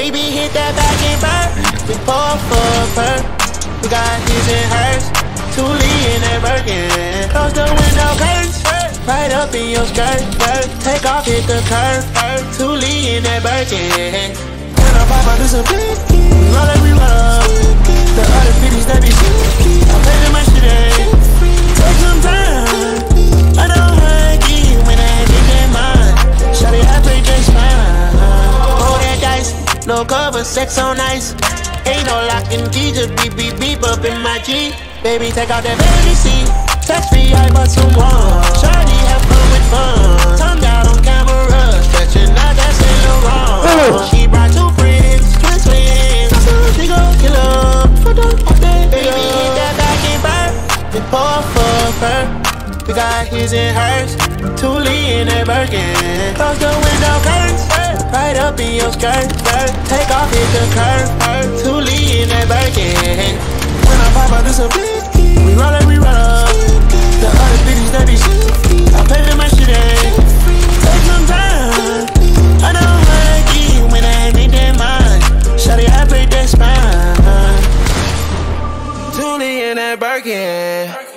Baby, hit that back and burn. We pour for a perk. We got his and hers. Thule in that Birkin. Close the window curtains. Right up in your skirt. Take off, hit the curve. Thule in that Birkin. When I pop out, this a big. Roll like we roll. The other bitches that be shit. I'm paying my shit in. Take some time. I don't hug you when I get that mine. Shawty, I play just fine. Roll that dice. No cover, sex on ice. Ain't no locking key, just beep, beep, beep up in my G. Baby, take out that baby seat. Text me, I bought some more. Shawty, have fun with fun. Tongue out on camera. Stretching out, that's in the wrong. She brought two friends, twins. She gon' kill her. Baby, hit that back and burn. We pour for a perk. We got his and hers. Thule in that Birkin. Close the window curtains. Right up in your skirt. Take off, hit the curve. Thule in that Birkin. When I pop out, this a big. We roll like we roll. The other bitches that be shit. I'm paying my shit in. Take some time. I don't like you when I make that mine. Shawty, I play that spine. Thule in that Birkin.